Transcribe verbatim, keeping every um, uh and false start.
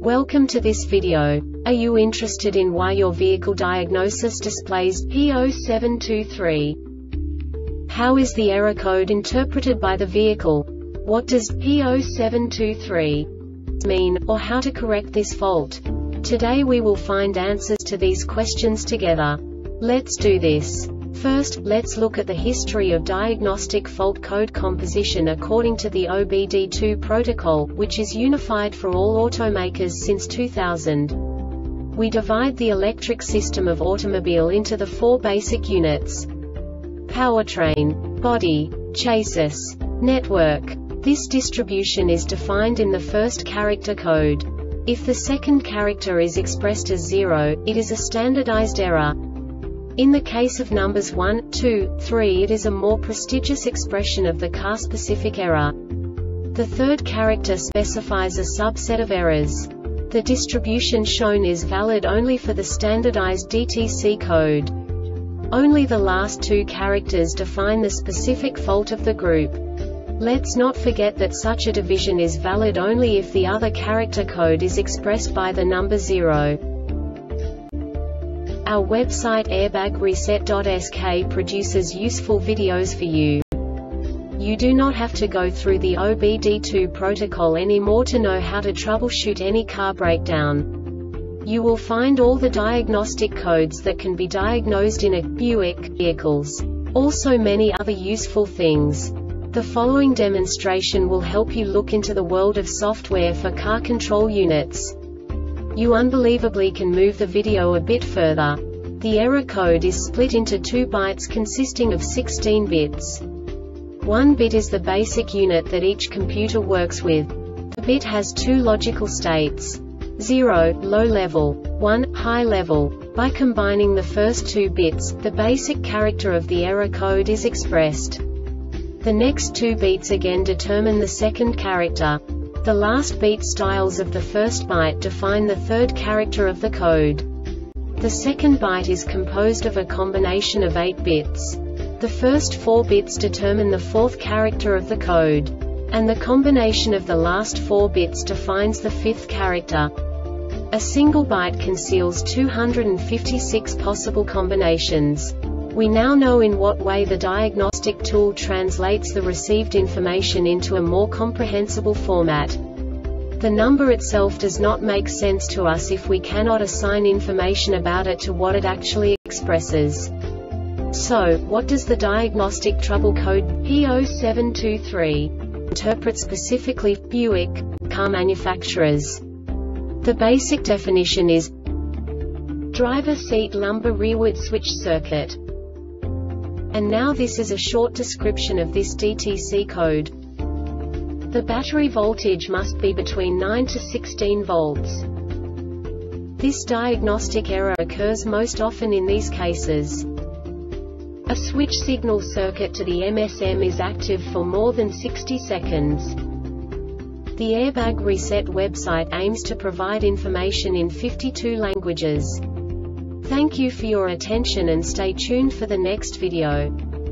Welcome to this video. Are you interested in why your vehicle diagnosis displays P zero seven two three? How is the error code interpreted by the vehicle? What does P zero seven two three mean, or how to correct this fault? Today we will find answers to these questions together. Let's do this. First, let's look at the history of diagnostic fault code composition according to the O B D two protocol, which is unified for all automakers since two thousand. We divide the electric system of automobile into the four basic units: powertrain, body, chassis, network. This distribution is defined in the first character code. If the second character is expressed as zero, it is a standardized error. In the case of numbers one, two, three, it is a more prestigious expression of the car-specific error. The third character specifies a subset of errors. The distribution shown is valid only for the standardized D T C code. Only the last two characters define the specific fault of the group. Let's not forget that such a division is valid only if the other character code is expressed by the number zero. Our website airbag reset dot S K produces useful videos for you. You do not have to go through the O B D two protocol anymore to know how to troubleshoot any car breakdown. You will find all the diagnostic codes that can be diagnosed in a Buick vehicles. Also many other useful things. The following demonstration will help you look into the world of software for car control units. You unbelievably can move the video a bit further. The error code is split into two bytes consisting of sixteen bits. One bit is the basic unit that each computer works with. The bit has two logical states: zero, low level, one, high level. By combining the first two bits, the basic character of the error code is expressed. The next two beats again determine the second character. The last beat styles of the first byte define the third character of the code. The second byte is composed of a combination of eight bits. The first four bits determine the fourth character of the code. And the combination of the last four bits defines the fifth character. A single byte conceals two hundred fifty-six possible combinations. We now know in what way the diagnostic tool translates the received information into a more comprehensible format. The number itself does not make sense to us if we cannot assign information about it to what it actually expresses. So, what does the diagnostic trouble code P zero seven two three interpret specifically for Buick car manufacturers? The basic definition is driver seat lumbar rearward switch circuit. And now this is a short description of this D T C code. The battery voltage must be between nine to sixteen volts. This diagnostic error occurs most often in these cases. A switch signal circuit to the M S M is active for more than sixty seconds. The Airbag Reset website aims to provide information in fifty-two languages. Thank you for your attention and stay tuned for the next video.